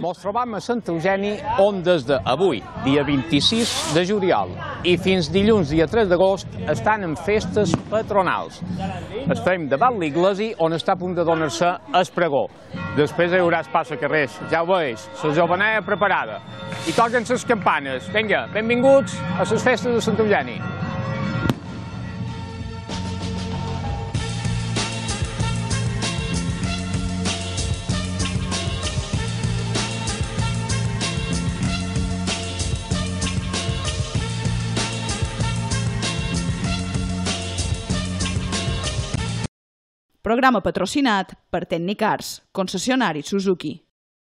Ens trobam a Sant Eugeni, on des d'avui, dia 26 de juliol, i fins dilluns, dia 3 d'agost, estan en festes patronals. Estem davant l'església, on està a punt de donar-se el pregó. Després hi haurà passacarrers, ja ho veus, la jovenea preparada. I toquen les campanes. Vinga, benvinguts a les festes de Sant Eugeni. Programa patrocinat per Tecnicars, concessionari Suzuki.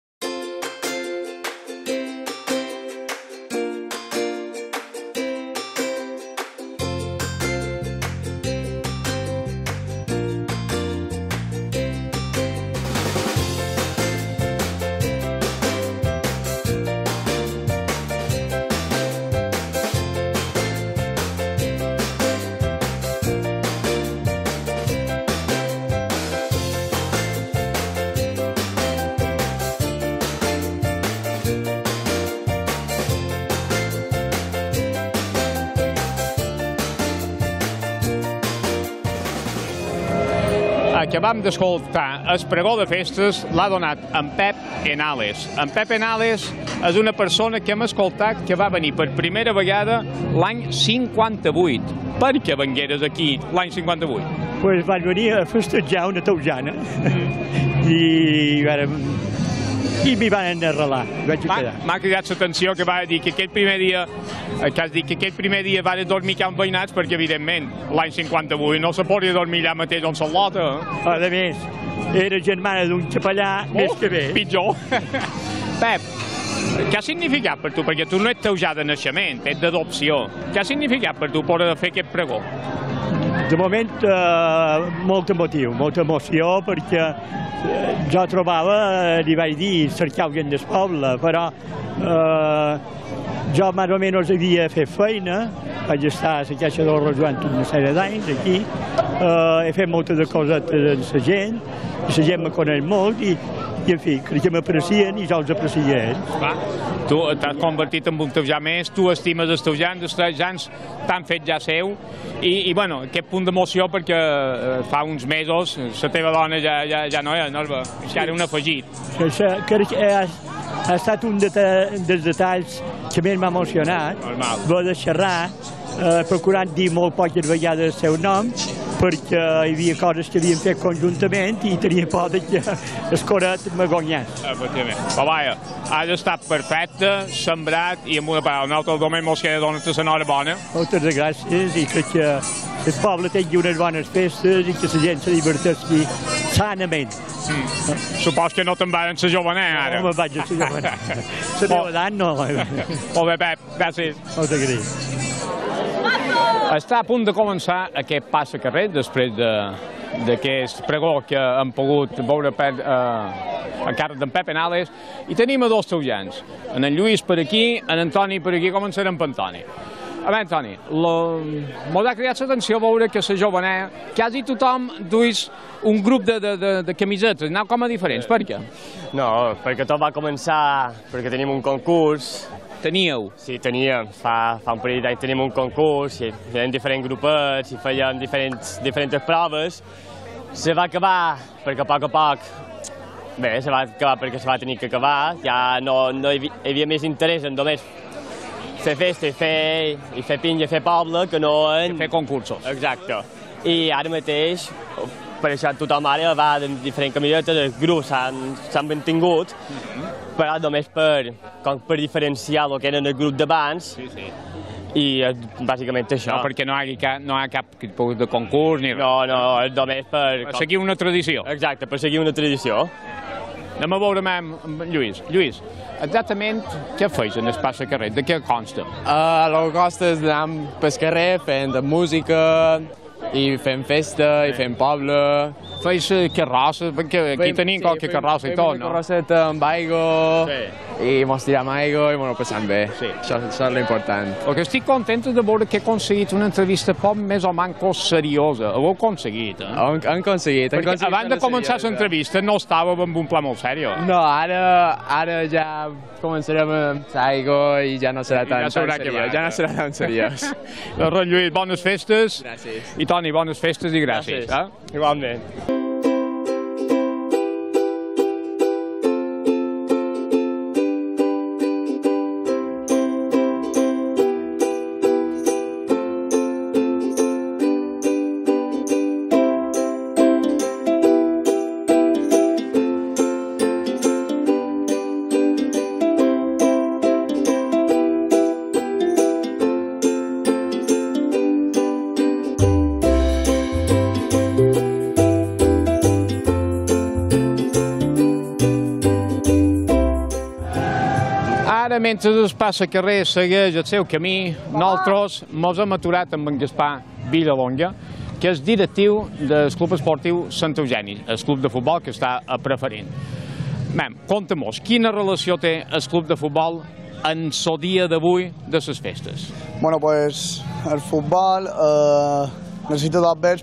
Acabam d'escoltar el pregó de festes, l'ha donat en Pep Enales. En Pep Enales és una persona que hem escoltat que va venir per primera vegada l'any 58. Per què vengueres aquí l'any 58? Pues vaig venir a festejar una teujana i m'hi van arrelar. M'ha cridat l'atenció que va dir que aquell primer dia va dormir amb veïnats perquè, evidentment, l'any 58 no se podia dormir allà mateix on se'n lota. A més, era germana d'un capellà més que bé. Pitjor. Pep, què ha significat per tu? Perquè tu no ets teujà de naixement, ets d'adopció. Què ha significat per tu per fer aquest pregó? De moment, molt emotiu, molta emoció, perquè jo trobava, li vaig dir, cercau gent del poble, però jo més o menys havia fet feina, vaig estar a la Caixa del Rejoan una sèrie d'anys aquí, he fet moltes coses amb la gent, i la gent me coneix molt, i en fi, crec que m'aprecien i jo els aprecio a ells. Tu t'has convertit en un teujà més, tu estimes els teujans, els teujans t'han fet ja seu, i bueno, aquest punt d'emoció perquè fa uns mesos la teva dona ja no era, que era un afegit. Crec que ha estat un dels detalls que més m'ha emocionat, va de xerrar, procurant dir molt poques vegades el seu nom, perquè hi havia coses que havien fet conjuntament i tenia por que el coret m'agonyés. Efectivament. Però vaja, has estat perfecte, sembrat i amb una paraula. Nosaltres només mos queda donar-te l'enhorabona. Moltes gràcies i crec que el poble tingui unes bones festes i que la gent se diverteixi sanament. Supos que no te'n vas en la jovenea, ara. No me'n vaig a la jovenea. La meva edat no. Molt bé, Pep. Gràcies. Moltes gràcies. Està a punt de començar aquest passacarrer després d'aquest pregó que hem pogut veure a càrrec d'en Pep Enales, i tenim a dos teujans, en Lluís per aquí, en Antoni per aquí. Començarem per Antoni. A veure, Antoni, m'ha cridat l'atenció veure que la jovenea, quasi tothom duis un grup de camisetes, aneu com a diferents. Per què? No, perquè tot va començar perquè tenim un concurs. Teníeu? Sí, teníem. Fa un parell d'anys tenim un concurs, i fèiem diferents grupets, i fèiem diferents proves. Se va acabar perquè a poc, bé, se va acabar perquè se va tenir que acabar. Ja no hi havia més interès en només fer festa i fer pinya, fer poble, que no en... Fer concursos. Exacte. I ara mateix, per això tothom ara va de diferents camisetes, els grups s'han mantingut, però només per diferenciar el que era el grup d'abans, i bàsicament això. No, perquè no hi ha cap tipus de concurs ni res. No, és només per... seguir una tradició. Exacte, per seguir una tradició. Anem a veure amb Lluís. Lluís, exactament què feis en el passacarrer? De què consta? El que consta és d'anar pel carrer fent música, i fem festa, i fem poble. Feis carrosses, perquè aquí tenim qualque carrossa i tot, no? Fem una carrosseta amb aigua, i mos tiram aigua i mos ho passam bé. Això és l'important. El que estic content de veure que he aconseguit una entrevista poc més o manco seriosa. Ho heu aconseguit, eh? Han aconseguit. Perquè abans de començar l'entrevista no estàvem amb un pla molt seriós. No, ara ja començarem amb l'aigua i ja no serà tan seriós. Ja no serà tan seriós. Doncs, Lluís, bones festes. Gràcies. I Toni, bones festes i gràcies. Igualment. Mentre el passacarrer segueix el seu camí, nosaltres ens hem aturat amb en Gaspar Villalonga, que és directiu del Club Esportiu Sant Eugeni, el club de futbol que està a Preferent. Conta-mos, quina relació té el club de futbol en el dia d'avui de les festes? Bueno, pues el futbol necessita dos vets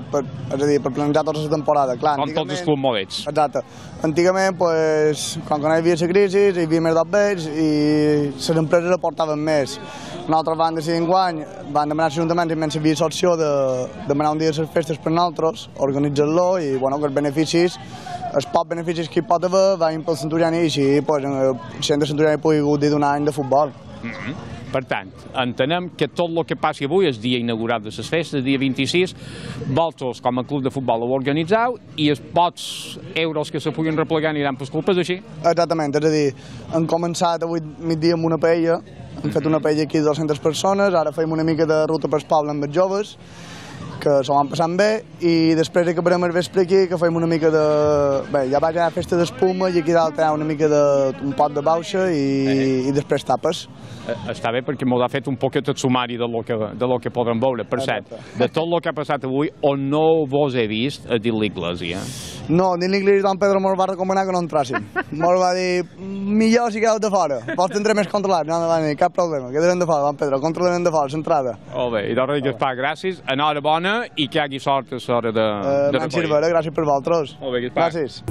per planejar tota la temporada. Clar, com tots els clubs modets. Exacte. Antigament, pues, quan no hi havia la crisi, hi havia més dos vets i les empreses aportaven més. Nosaltres vam decidir enguany, vam demanar a l'Ajuntament si menys havia l'opció de demanar un dia de les festes per nosaltres, organitzar-lo i que els beneficis, els pocs beneficis que hi pot haver, vagin pel Sant Eugeni i així la gent de Sant Eugeni pugui gaudir d'un any de futbol. Per tant, entenem que tot el que passi avui és dia inaugurat de les festes, dia 26, vosaltres com a club de futbol ho organitzeu i els pocs euros que se puguin replegar aniran pels clubs, així? Exactament, és a dir, hem començat avui migdia amb una paella, hem fet una paella aquí de 200 persones, ara fem una mica de ruta pels pobles amb els joves, que s'ho van passant bé, i després acabarem el vespre aquí, que fem una mica de... Bé, ja vaig anar a festa d'espuma i aquí dalt hi ha una mica d'un pot de bauxa i després tapes. Està bé perquè m'ho ha fet un poquet el sumari de lo que podrem veure. Per cert, de tot el que ha passat avui, on no vos he vist a dins l'Iglésia? No, dins l'Iglésia don Pedro mos va recomanar que no entràssim. Mos va dir, millor si quedeu de fora, vos tindré més controlat. No, va dir, cap problema, quedarem de fora, don Pedro, controlarem de fora, l'entrada. Molt bé, i doncs Gaspar, gràcies, enhorabona i que hi hagi sort a l'hora de recollir. Cervera, gràcies per vosaltres. Molt bé, Gaspar. Gràcies.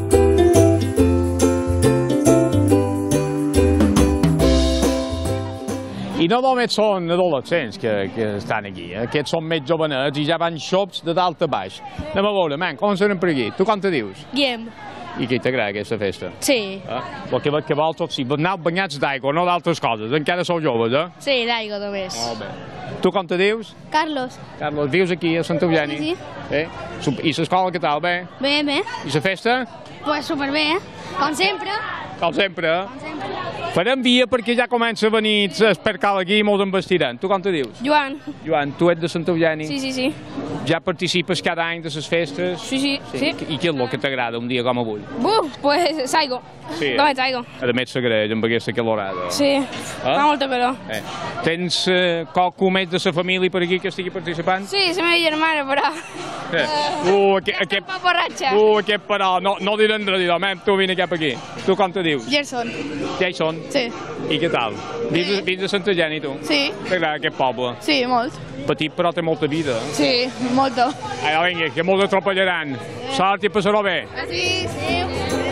I no només són adolescents que estan aquí, aquests són més jovenets i ja van xops de dalt a baix. Anem a veure, començarem per aquí. Tu com te dius? Guillem. I què t'agrada aquesta festa? Sí. El que vosaltres, si aneu banyats d'aigua, no d'altres coses, encara sou joves, eh? Sí, d'aigua només. Molt bé. Tu com te dius? Carlos. Carlos, vius aquí a Sant Eugeni? Sí. I l'escola què tal, bé? Bé, bé. I la festa? Pues superbé, com sempre. Com sempre, Farem via perquè ja comença a venir el percal aquí i mos en vestiran. Tu com te dius? Joan. Joan, tu ets de Sant Eugeni? Sí. Ja participes cada any de les festes? Sí. I què és el que t'agrada un dia com avui? Pues s'aigua. Sí, només aigua. A més s'agraeix amb aquesta calorada. Sí, fa molta calor. Tens qualcú més de la família per aquí que estigui participant? Sí, la meva germana, però... Aquest borratxa. Aquest però, no direm res, tu vine cap aquí. Tu com te dius? Gerson. Jason? Sí. I què tal? Vins de Sant Eugeni, tu? Sí. T'agrada aquest poble? Sí, molt. Petit però té molta vida. Sí, molta. Vinga, que molts atropellaran. Sort i passarò bé. Sí.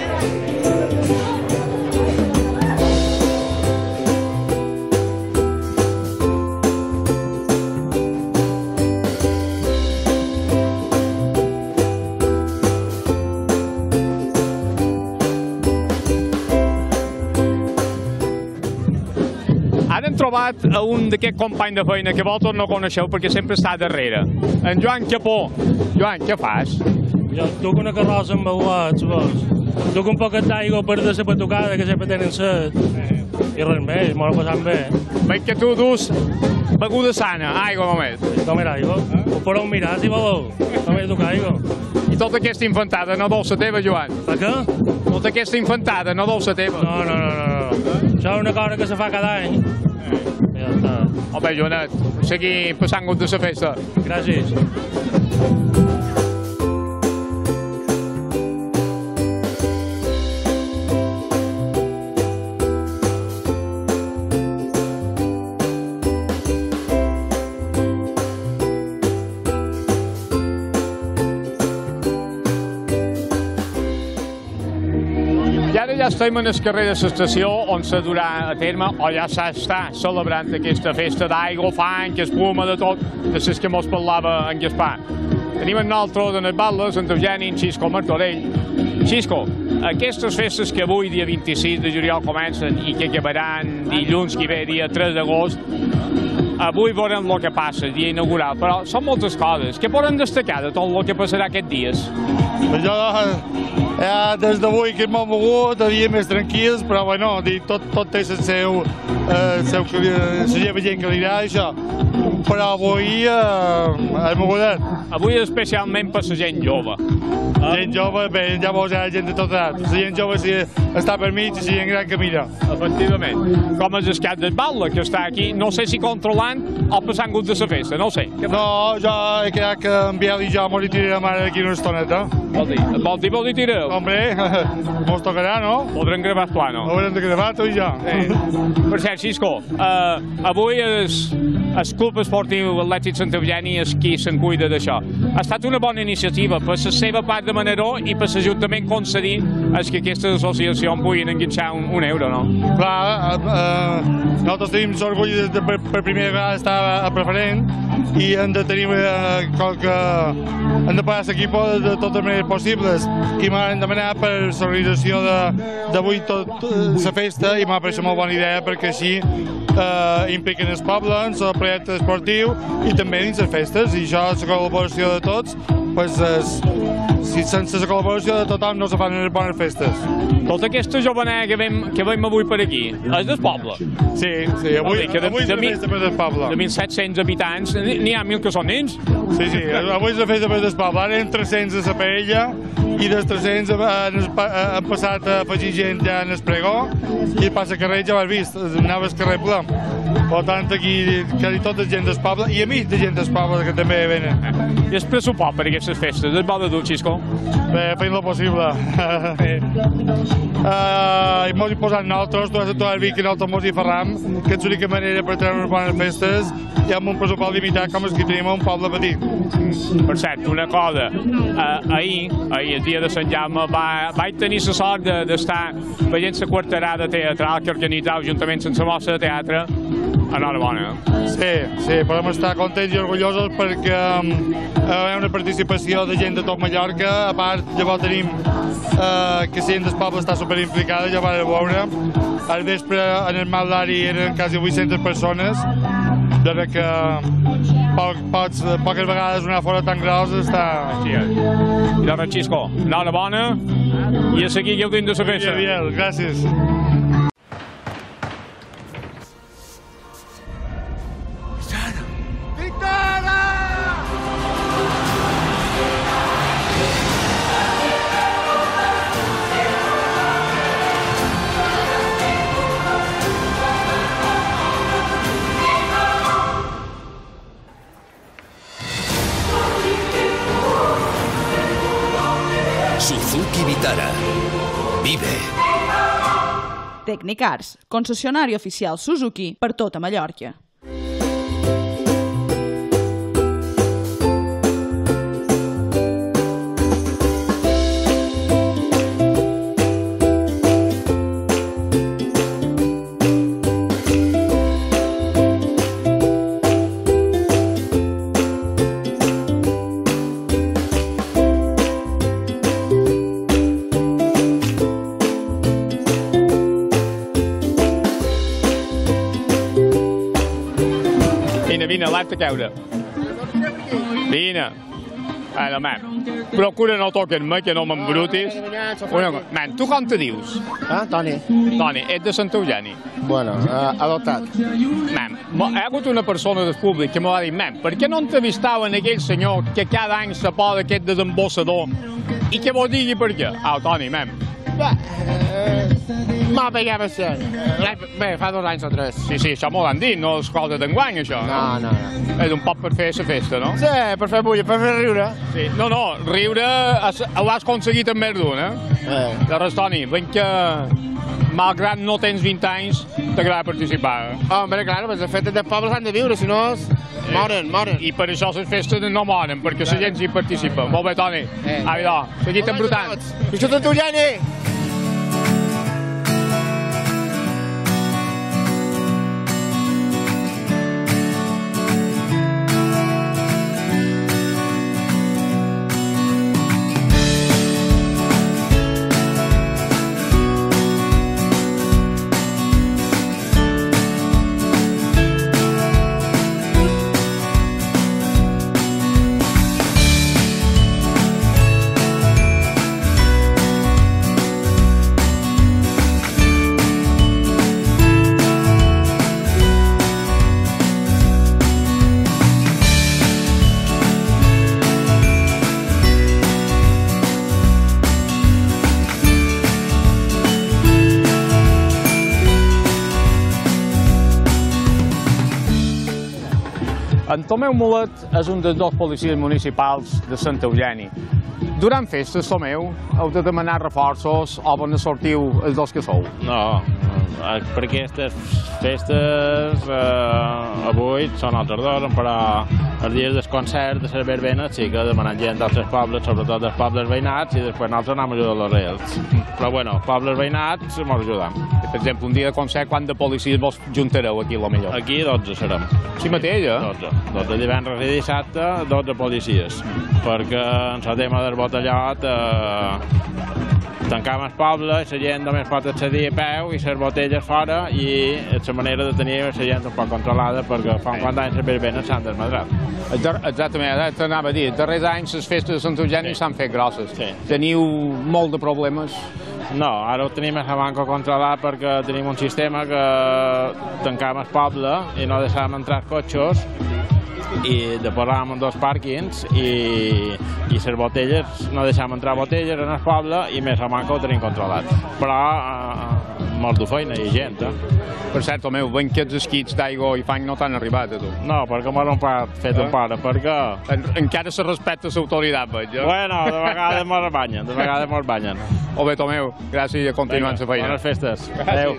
Ara hem trobat a un d'aquests companys de feina que vosaltres no coneixeu perquè sempre està darrere. En Joan Capó. Joan, què fas? Jo duc una carrossa amb aguats, vos. Duc un poquet d'aigua per de la patucada, que sempre tenen set. I res més, m'ho passant bé. Veig que tu dus beguda sana, aigua només. Tomer aigua. Ho podeu mirar, si voleu. Només duc aigua. I tota aquesta infantada no deu la teva, Joan? Per què? Tota aquesta infantada no deu la teva? No. Això és una cosa que se fa cada any. Ja està. Home, Joanet, segui passant-vos de la festa. Gràcies. Ja estem en el carrer de l'estació on se durà a terme, o ja s'està celebrant aquesta festa d'aigua, fang, espuma, de tot, de les que mos parlava en Gaspar. Tenim amb nosaltres en el Batles, en Eugeni, en Xisco Martorell. Xisco, aquestes festes que avui, dia 26 de juliol, comencen i que acabaran dilluns que ve, dia 3 d'agost, avui veurem el que passa, el dia inaugural, però són moltes coses. Què poden destacar de tot el que passarà aquests dies? Jo, des d'avui que hem mogut, dies més tranquils, però bueno, tot té la seva gent que li agrada això. Però avui és mogudet. Avui especialment per la gent jove. Gent jove, bé, ja veus gent de tot edat. La gent jove està per mig i la gent gran que mira. Efectivament. Com és el cap del Batlle, que està aquí, no sé si controlant o passant gust de la festa, no ho sé. No, jo he quedat que en Biel i jo m'hi tirarem ara d'aquí una estoneta. Vol dir tireu? Hombre, mos tocarà, no? Podrem gravar el plano. Haurem de gravar tu i jo. Per cert, Xisco, avui el Club Esportiu Atlètic Sant Eugeni és qui se'n cuida d'això. Ha estat una bona iniciativa per la seva part de Manaró i per l'Ajuntament concedir que aquestes associacions puguin enganxar un euro, no? Clar, nosaltres tenim l'orgull de per primera vegada estar a preferent i hem de tenir hem de pagar l'equip de totes maneres possibles i m'han demanat per l'organització d'avui la festa i m'ha paregut molt bona idea perquè així impliquen el poble en el projecte esportiu i també dins les festes i això és la col·laboració de tots, si sense la col·laboració de tothom no se fan unes bones festes. Tota aquesta jovenea que veiem avui per aquí, és del poble? Sí, avui és la festa per del poble. De 1.700 habitants, n'hi ha 1.000 que són nens? Sí, avui és la festa per del poble. Ara eren 300 a la paella i dels 300 han passat a afegir gent ja en el pregó i passa carrer ja ho has vist, anava al carrer ple. Per tant, aquí quasi tota gent del poble i amics de gent del poble que també venen. I el pressupost per aquestes festes, es vol de dur, Xisco? Bé, fent lo possible. I mos hi posant nosaltres, tu has vist que nosaltres mos hi farram, que és l'única manera per treure unes bones festes i amb un pressupost limitat com els que tenim a un poble petit. Per cert, una cosa, ahir, el dia de Sant Jaume, vaig tenir la sort d'estar veient la quarterada teatral que organitzava l'Ajuntament sense mostra de teatre. Enhorabona. Sí, podem estar contents i orgullosos perquè hi ha una participació de gent de tot Mallorca. A part, llavors tenim que la gent del poble està superimplicada, ja vam veure. Al vespre en el Maldari eren quasi 800 persones, de que poques vegades una fora tan grossa està... I doncs, Xisco, enhorabona i a seguir gaudint de la festa. Biel, gràcies. Suzuki Vitara. Vive. Tecnicars, concessionari oficial Suzuki per tota Mallorca. Vine, l'altre a caure. Vine. Ara, man, procura no tocar-me, que no m'embrutis. Man, tu com te dius? Toni. Toni, ets de Sant Eugeni. Bueno, adoptat. Man, hi ha hagut una persona del públic que m'ho va dir, man, per què no entrevistaven aquell senyor que cada any se posa aquest desembossador i que vos digui per què? Toni, man. Ma perquè va ser. Bé, fa 2 anys o 3. Sí, això m'ho han dit, no és cosa d'enguany, això, no? No. És un poc per fer la festa, no? Sí, per fer bulla, per fer riure. Sí. No, riure ho has aconseguit en més d'un, eh? De res, Toni, ben que, malgrat no tens 20 anys, t'agrada participar. Home, clar, les festes del poble s'han de viure, si no moren. I per això les festes no moren, perquè la gent hi participa. Molt bé, Toni. Avidò, seguit embrutant. Visca Sant Eugeni! En Tomeu Mulet és un dels 2 policies municipals de Sant Eugeni. Durant festes, Tomeu, heu de demanar reforços o bon sortiu els 2 que sou? No, per aquestes festes avui són altres 2, però els dies del concert de les verbenes sí que demanen gent d'altres pobles, sobretot dels pobles veïnats, i després nosaltres anem a ajudar els reals. Però bueno, pobles veïnats ens ajudem. Per exemple, un dia de concert, quant de policies vos juntareu aquí, a millor? Aquí 12 serem. Sí mateix, eh? 12 divendres i dissabte, 12 policies, perquè en el tema del botellot tancam el poble, la gent només pot accedir a peu i les botelles fora, i és la manera de tenir la gent un poc controlada, perquè fa un quant d'anys les verbenes s'han desmadrat. Exactament, t'anava a dir, els darrers anys les festes de Sant Eugeni s'han fet grosses. Teniu molt de problemes? No, ara ho tenim a la banca controlat perquè tenim un sistema que tancam el poble i no deixàvem entrar cotxes, i de posàvem en 2 pàrquings i les botelles, no deixàvem entrar botelles en el poble i més a manca ho tenim controlat. Però molt de feina i gent, Per cert, Tomeu, ben que els esquits d'aigua i fang no t'han arribat a tu? No, perquè m'ho han fet un pare, perquè... Encara se respecta l'autoritat, veig, eh? Bueno, de vegades mos banyen, Molt bé, Tomeu, gràcies i continuant la feina. Bones festes. Adéu.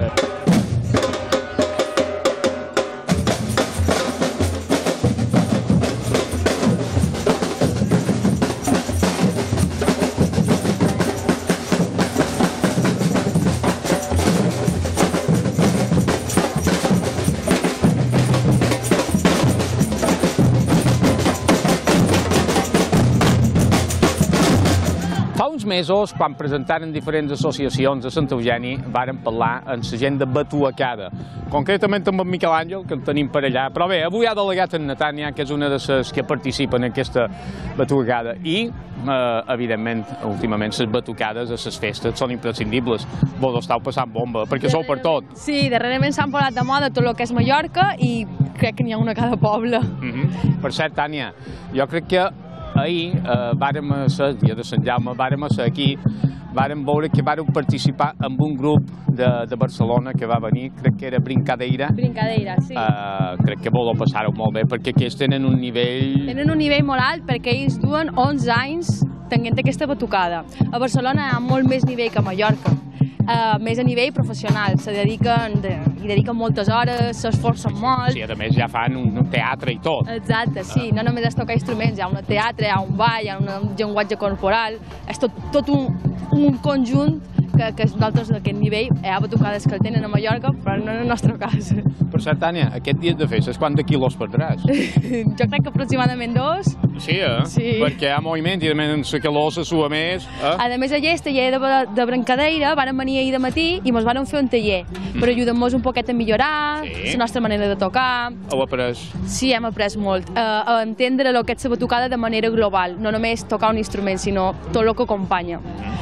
Mesos, quan presentaren diferents associacions de Sant Eugeni, varen parlar amb la gent de Batuacada, concretament amb en Miquel Àngel, que en tenim per allà. Però bé, avui ha delegat en Natània, que és una de les que participen en aquesta Batuacada. I, evidentment, últimament, les batucades a les festes són imprescindibles. Vos esteu passant bomba, perquè sou per tot. Sí, darrerament s'han posat de moda tot el que és Mallorca i crec que n'hi ha una a cada poble. Per cert, Tània, jo crec que ahir vàrem ser, el dia de Sant Jaume, vàrem ser aquí, vàrem veure que vàrem participar en un grup de Barcelona que va venir, crec que era Brincadeira. Brincadeira, sí. Crec que vos ho passareu molt bé, perquè aquests tenen un nivell... Tenen un nivell molt alt, perquè ells duen 11 anys tenint aquesta batucada. A Barcelona hi ha molt més nivell que a Mallorca. Més a nivell professional, hi dediquen moltes hores, s'esforcen molt. Sí, a més ja fan un teatre i tot. Exacte, sí, no només és tocar instruments, hi ha un teatre, hi ha un ball, hi ha un llenguatge corporal, és tot un conjunt que nosaltres d'aquest nivell hi ha batucades que el tenen a Mallorca, però no en el nostre cas. Per cert, Tània, aquest dia de festes, quant de quilos perdràs? Jo crec que aproximadament 2. Sí, Sí. Perquè hi ha moviment i la calor se sua més. A més, allà el taller de Brincadeira van venir ahir de matí i ens van fer un taller per ajudar-nos un poquet a millorar la nostra manera de tocar. Heu après? Sí, hem après molt. A entendre el que és la batucada de manera global, no només tocar un instrument, sinó tot el que acompanya.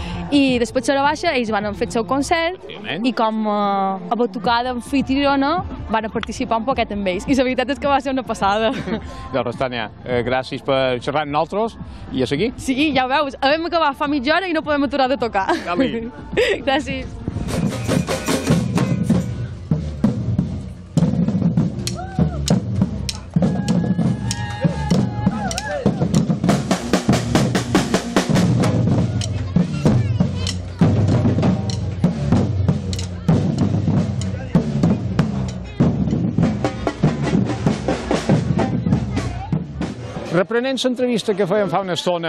I després a la baixa ells van fer el seu concert i com a batucada anfitriona van participar un poquet amb ells. I la veritat és que va ser una passada. Doncs, Tània, gràcies per xerrar amb nosaltres i a seguir. Sí, ja ho veus, vam acabar fa mitja hora i no podem aturar de tocar. Gràcies. Reprenent l'entrevista que fèiem fa una estona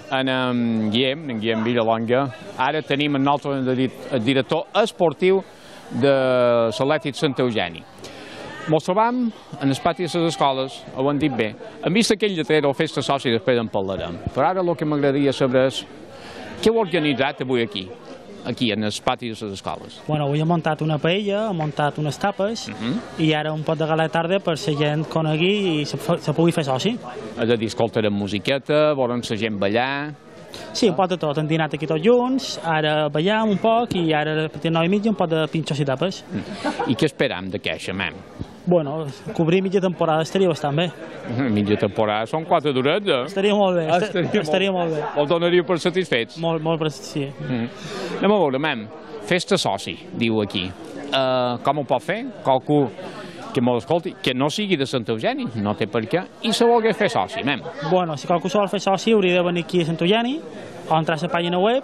en Guillem Villalonga, ara tenim el nostre director esportiu de l'Atlètic Sant Eugeni. Ens trobam en el pati de les escoles, ho han dit bé. Hem vist aquell lletrer o festa soci, després en parlarem. Però ara el que m'agradaria saber és què heu organitzat avui aquí en el pati de les escoles. Bueno, avui hem muntat una paella, hem muntat unes tapes i ara un pot de gala tarda per la gent conegui i se pugui fer soci. És a dir, escoltarem musiqueta, veurem la gent ballar... Sí, un pot de tot. Hem dinat aquí tots junts, ara ballam un poc i ara a partir de 9:30 un pot de pinxos i tapes. I què esperam d'aquesta, mem? Bueno, cobrir mitja temporada estaria bastant bé. Mitja temporada són 4 durets, eh? Estaria molt bé, estaria molt bé. El donaria per satisfets? Molt per sí. Anem a veure, mem, festa soci, diu aquí. Com ho pot fer? Qualcú que m'ho escolti, que no sigui de Sant Eugeni, no té per què, i se volgués fer soci, mem. Bueno, si qualcú se vol fer soci hauria de venir aquí a Sant Eugeni o entrar a la pàgina web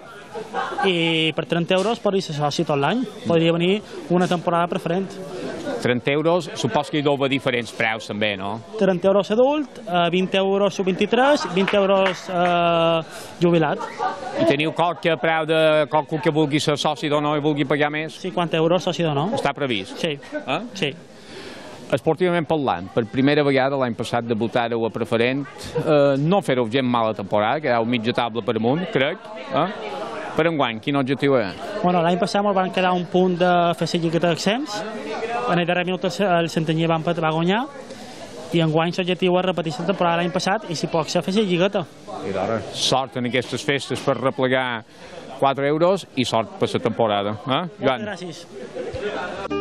i per 30 euros podria ser soci tot l'any. Podria venir una temporada preferent. 30 euros, supos que hi deu haver diferents preus també, no? 30 euros adult, 20 euros sub-23, 20 euros jubilat. I teniu qualque preu de qualcú que vulgui ser soci d'o no i vulgui pagar més? 50 euros soci d'o no. Està previst? Sí. Sí. Esportivament parlant, per primera vegada l'any passat debutareu a preferent, no fareu gent mala temporada, quedeu mitja taula per amunt, crec. Per enguany, quin objectiu és? Bueno, l'any passat ens van quedar un punt de fer la lligueta d'accents, en el darrer minut el Santanyí va guanyar, i enguany l'objectiu és repetir la temporada l'any passat i si pot ser fer la lligueta. Sort en aquestes festes per replegar 4 euros i sort per la temporada. Joan? Gràcies.